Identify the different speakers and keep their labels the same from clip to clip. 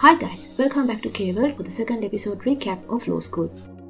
Speaker 1: Hi guys, welcome back to K-World for the second episode recap of Law School.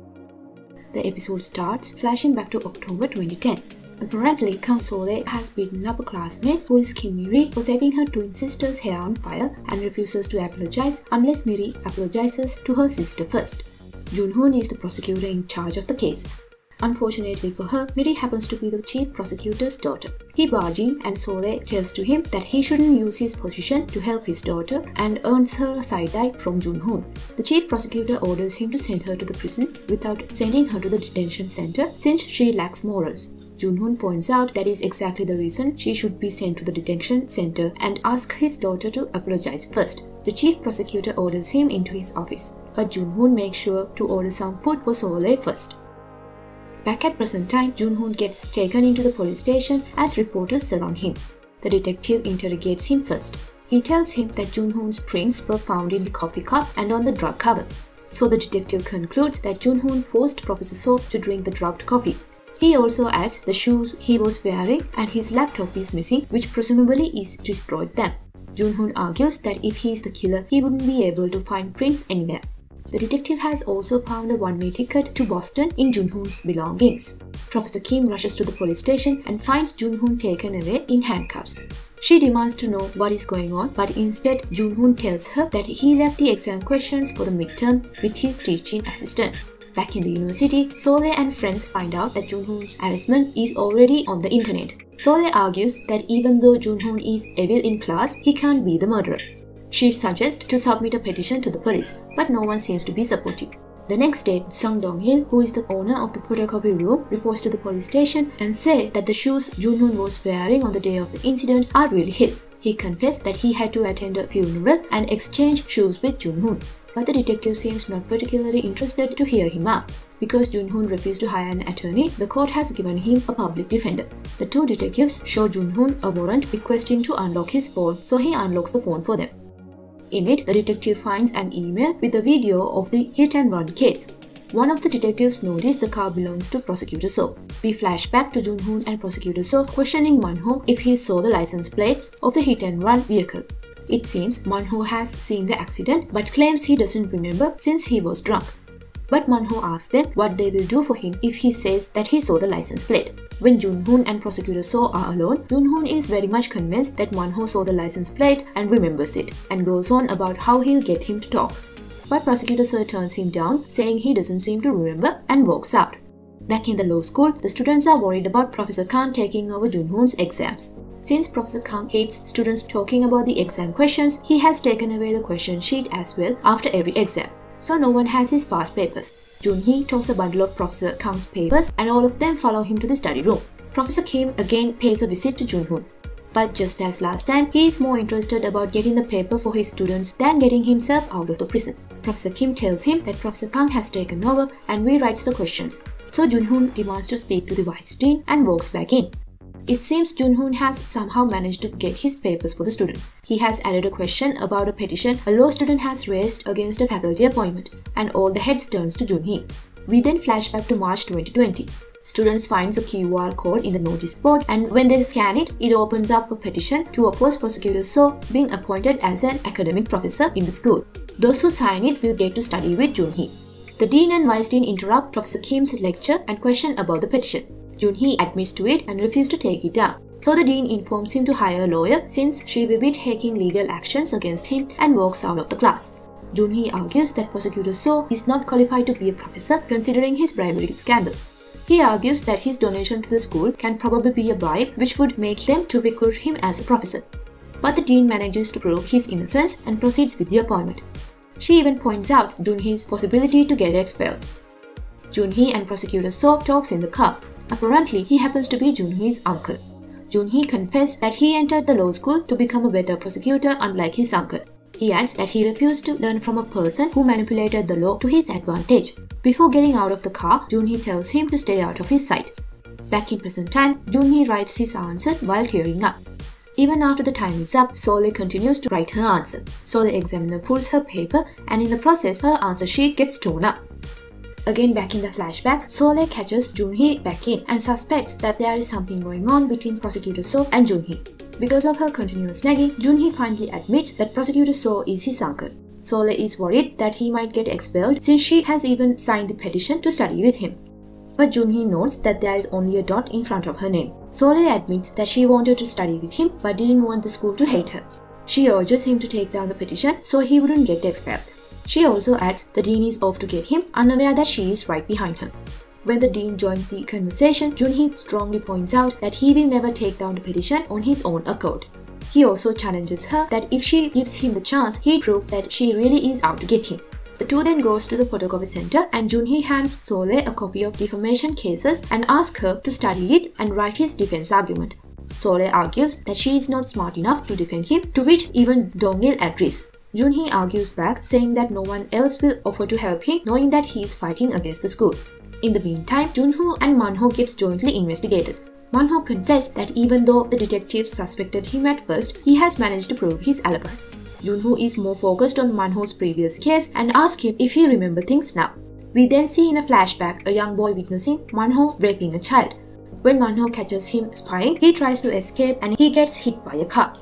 Speaker 1: The episode starts flashing back to October 2010. Apparently, Kang Sol A has beaten up a classmate who is Kim Eun-sook for setting her twin sister's hair on fire and refuses to apologize unless Miri apologizes to her sister first. Jong-hoon is the prosecutor in charge of the case. Unfortunately for her, Miri happens to be the chief prosecutor's daughter. He barges in and Sol A tells to him that he shouldn't use his position to help his daughter and earns her a side-eye from Jong-hoon. The chief prosecutor orders him to send her to the prison without sending her to the detention center since she lacks morals. Jong-hoon points out that is exactly the reason she should be sent to the detention center and asks his daughter to apologize first. The chief prosecutor orders him into his office, but Jong-hoon makes sure to order some food for Sol A first. Back at present time, Jong-hoon gets taken into the police station as reporters surround him. The detective interrogates him first. He tells him that Jong-hoon's prints were found in the coffee cup and on the drug cover. So the detective concludes that Jong-hoon forced Professor Seo to drink the drugged coffee. He also adds the shoes he was wearing and his laptop is missing, which presumably is destroyed them. Jong-hoon argues that if he is the killer, he wouldn't be able to find prints anywhere. The detective has also found a one-way ticket to Boston in Jong-hoon's belongings. Professor Kim rushes to the police station and finds Jong-hoon taken away in handcuffs. She demands to know what is going on, but instead Jong-hoon tells her that he left the exam questions for the midterm with his teaching assistant. Back in the university, Sol A and friends find out that Jong-hoon's harassment is already on the internet. Sol A argues that even though Jong-hoon is evil in class, he can't be the murderer. She suggests to submit a petition to the police, but no one seems to be supportive. The next day, Sung Dong-il, who is the owner of the photocopy room, reports to the police station and says that the shoes Jong-hoon was wearing on the day of the incident are really his. He confessed that he had to attend a funeral and exchange shoes with Jong-hoon. But the detective seems not particularly interested to hear him out. Because Jong-hoon refused to hire an attorney, the court has given him a public defender. The two detectives show Jong-hoon a warrant requesting to unlock his phone, so he unlocks the phone for them. In it, the detective finds an email with a video of the hit-and-run case. One of the detectives noticed the car belongs to Prosecutor Seo. We flash back to Jong-hoon and Prosecutor Seo questioning Manho if he saw the license plates of the hit-and-run vehicle. It seems Manho has seen the accident but claims he doesn't remember since he was drunk. But Manho asks them what they will do for him if he says that he saw the license plate. When Jong-hoon and Prosecutor Seo are alone, Jong-hoon is very much convinced that Manho saw the license plate and remembers it, and goes on about how he'll get him to talk. But Prosecutor Seo turns him down, saying he doesn't seem to remember, and walks out. Back in the law school, the students are worried about Professor Kang taking over Jong-hoon's exams. Since Professor Kang hates students talking about the exam questions, he has taken away the question sheet as well after every exam. So no one has his past papers. Jung-hee tosses a bundle of Professor Kang's papers and all of them follow him to the study room. Professor Kim again pays a visit to Jong-hoon. But just as last time, he is more interested about getting the paper for his students than getting himself out of the prison. Professor Kim tells him that Professor Kang has taken over and rewrites the questions. So Jong-hoon demands to speak to the vice dean and walks back in. It seems Jong-hoon has somehow managed to get his papers for the students. He has added a question about a petition a law student has raised against a faculty appointment, and all the heads turns to Jung-hee. We then flash back to March 2020. Students find a QR code in the notice board, and when they scan it, it opens up a petition to oppose Prosecutor Seo being appointed as an academic professor in the school. Those who sign it will get to study with Jung-hee. The dean and vice dean interrupt Professor Kim's lecture and question about the petition. Jung-hee admits to it and refuses to take it down. So the dean informs him to hire a lawyer since she will be taking legal actions against him and walks out of the class. Jung-hee argues that Prosecutor Seo is not qualified to be a professor considering his bribery scandal. He argues that his donation to the school can probably be a bribe which would make them to recruit him as a professor. But the dean manages to prove his innocence and proceeds with the appointment. She even points out Jung-hee's possibility to get expelled. Jung-hee and Prosecutor Seo talks in the car. Apparently, he happens to be Jung-hee's uncle. Jung-hee confessed that he entered the law school to become a better prosecutor unlike his uncle. He adds that he refused to learn from a person who manipulated the law to his advantage. Before getting out of the car, Jung-hee tells him to stay out of his sight. Back in present time, Jung-hee writes his answer while tearing up. Even after the time is up, Sol A continues to write her answer. So the examiner pulls her paper and in the process, her answer sheet gets torn up. Again back in the flashback, Sol A catches Jung-hee back in and suspects that there is something going on between Prosecutor Seo and Jung-hee. Because of her continuous nagging, Jung-hee finally admits that Prosecutor Seo is his uncle. Sol A is worried that he might get expelled since she has even signed the petition to study with him. But Jung-hee notes that there is only a dot in front of her name. Sol A admits that she wanted to study with him but didn't want the school to hate her. She urges him to take down the petition so he wouldn't get expelled. She also adds the dean is off to get him, unaware that she is right behind her. When the dean joins the conversation, Jung-hee strongly points out that he will never take down the petition on his own accord. He also challenges her that if she gives him the chance, he'd prove that she really is out to get him. The two then goes to the photocopy center and Jung-hee hands Sol A a copy of defamation cases and asks her to study it and write his defense argument. Sol A argues that she is not smart enough to defend him, to which even Dong-il agrees. Jung-hee argues back, saying that no one else will offer to help him, knowing that he is fighting against the school. In the meantime, Jun-ho and Man-ho gets jointly investigated. Man-ho confessed that even though the detectives suspected him at first, he has managed to prove his alibi. Jun-ho is more focused on Man-ho's previous case and asks him if he remembers things now. We then see in a flashback a young boy witnessing Man-ho raping a child. When Man-ho catches him spying, he tries to escape and he gets hit by a car.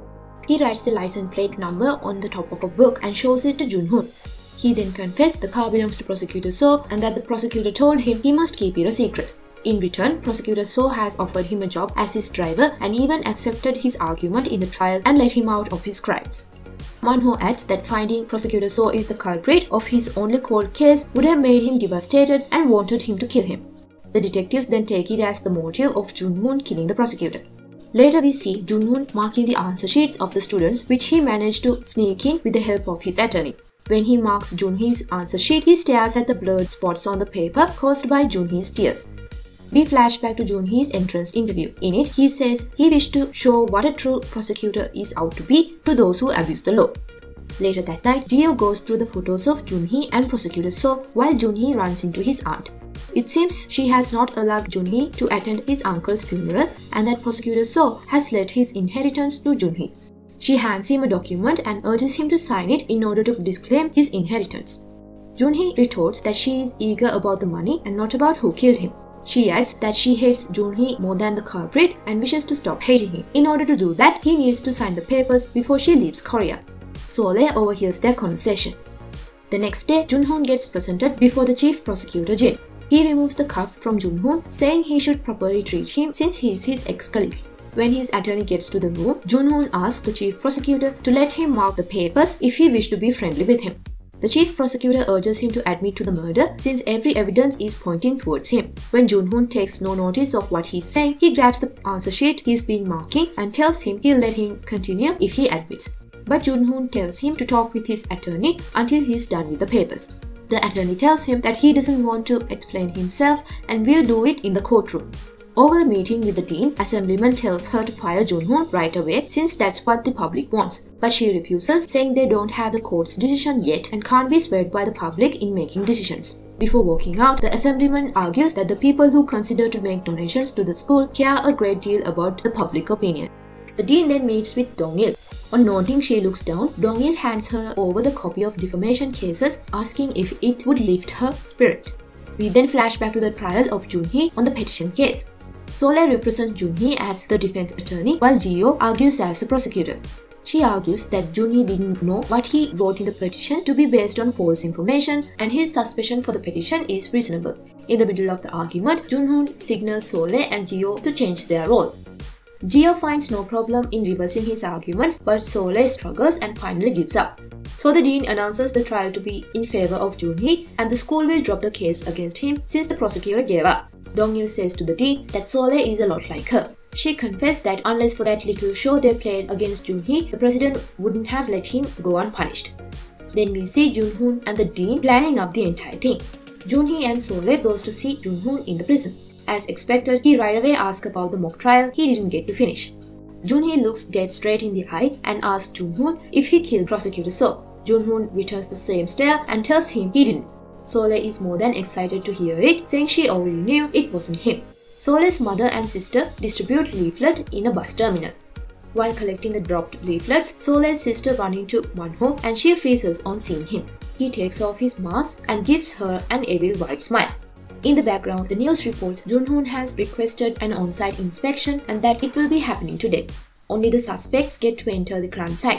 Speaker 1: He writes the license plate number on the top of a book and shows it to Jun-hoon. He then confessed the car belongs to Prosecutor Seo and that the prosecutor told him he must keep it a secret. In return, Prosecutor Seo has offered him a job as his driver and even accepted his argument in the trial and let him out of his crimes. Man-ho adds that finding Prosecutor Seo is the culprit of his only cold case would have made him devastated and wanted him to kill him. The detectives then take it as the motive of Jung-hoon killing the prosecutor. Later we see Jung-hoon marking the answer sheets of the students, which he managed to sneak in with the help of his attorney. When he marks Jun-hee's answer sheet, he stares at the blurred spots on the paper caused by Jun-hee's tears. We flash back to Jun-hee's entrance interview. In it, he says he wished to show what a true prosecutor is out to be to those who abuse the law. Later that night, Jeo goes through the photos of Jun-hee and Prosecutor Seo while Jun-hee runs into his aunt. It seems she has not allowed Jun-hee to attend his uncle's funeral and that Prosecutor Seo has let his inheritance to Jun-hee. She hands him a document and urges him to sign it in order to disclaim his inheritance. Jun-hee retorts that she is eager about the money and not about who killed him. She adds that she hates Jun-hee more than the culprit and wishes to stop hating him. In order to do that, he needs to sign the papers before she leaves Korea. Sol A overhears their conversation. The next day, Jun-hoon gets presented before the chief prosecutor Jin. He removes the cuffs from Jun-hoon, saying he should properly treat him since he is his ex-colleague. When his attorney gets to the room, Jun-hoon asks the chief prosecutor to let him mark the papers if he wishes to be friendly with him. The chief prosecutor urges him to admit to the murder since every evidence is pointing towards him. When Jun-hoon takes no notice of what he's saying, he grabs the answer sheet he's been marking and tells him he'll let him continue if he admits. But Jun-hoon tells him to talk with his attorney until he's done with the papers. The attorney tells him that he doesn't want to explain himself and will do it in the courtroom. Over a meeting with the dean, Assemblyman tells her to fire Jun-hoon right away since that's what the public wants. But she refuses, saying they don't have the court's decision yet and can't be swayed by the public in making decisions. Before walking out, the Assemblyman argues that the people who consider to make donations to the school care a great deal about the public opinion. The dean then meets with Dong-il. On noting she looks down, Dong-il hands her over the copy of defamation cases, asking if it would lift her spirit. We then flash back to the trial of Jun-hee on the petition case. Sol A represents Jun-hee as the defense attorney, while Jeo argues as the prosecutor. She argues that Jun-hee didn't know what he wrote in the petition to be based on false information, and his suspicion for the petition is reasonable. In the middle of the argument, Jun-hoon signals Sol A and Jeo to change their role. Jeo finds no problem in reversing his argument, but Sol A struggles and finally gives up. So the dean announces the trial to be in favor of Jun-hee and the school will drop the case against him since the prosecutor gave up. Dong-il says to the dean that Sol A is a lot like her. She confessed that unless for that little show they played against Jun-hee, the president wouldn't have let him go unpunished. Then we see Jun-hoon and the dean planning up the entire thing. Jun-hee and Sol A goes to see Jun-hoon in the prison. As expected, he right away asks about the mock trial he didn't get to finish. Jun-hee looks dead straight in the eye and asks Jun-hoon if he killed Prosecutor Seo. Jun-hoon returns the same stare and tells him he didn't. Sol A is more than excited to hear it, saying she already knew it wasn't him. Sol A's mother and sister distribute leaflets in a bus terminal. While collecting the dropped leaflets, Sol A's sister runs into Man-ho and she freezes on seeing him. He takes off his mask and gives her an evil white smile. In the background, the news reports Jun-hoon has requested an on-site inspection and that it will be happening today. Only the suspects get to enter the crime site.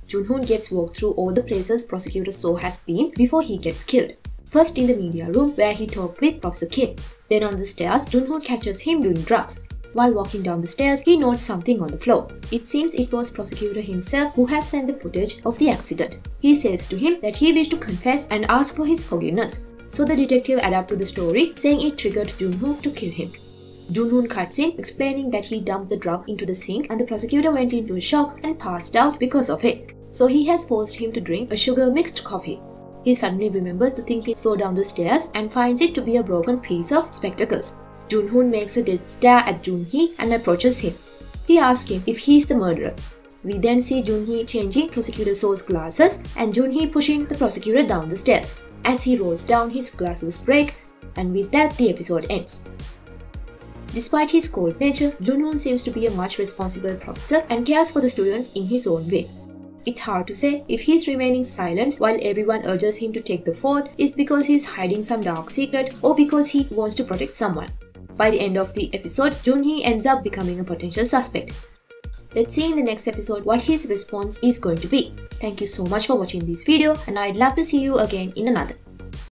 Speaker 1: Jung-hoon gets walked through all the places Prosecutor Seo has been before he gets killed. First in the media room where he talked with Professor Kim. Then on the stairs, Jung-hoon catches him doing drugs. While walking down the stairs, he notes something on the floor. It seems it was Prosecutor himself who has sent the footage of the accident. He says to him that he wished to confess and ask for his forgiveness. So the detective adapts to the story, saying it triggered Jung-hoon to kill him. Jung-hoon cuts in, explaining that he dumped the drug into the sink and the prosecutor went into a shock and passed out because of it. So he has forced him to drink a sugar-mixed coffee. He suddenly remembers the thing he saw down the stairs and finds it to be a broken piece of spectacles. Jung-hoon makes a dead stare at Jung-hee and approaches him. He asks him if he is the murderer. We then see Jung-hee changing Prosecutor Seo's glasses and Jung-hee pushing the prosecutor down the stairs. As he rolls down, his glasses break, and with that the episode ends. Despite his cold nature, Jung-hoon seems to be a much responsible professor and cares for the students in his own way. It's hard to say if he's remaining silent while everyone urges him to take the fort is because he's hiding some dark secret or because he wants to protect someone. By the end of the episode, Jung-hee ends up becoming a potential suspect. Let's see in the next episode what his response is going to be. Thank you so much for watching this video and I'd love to see you again in another.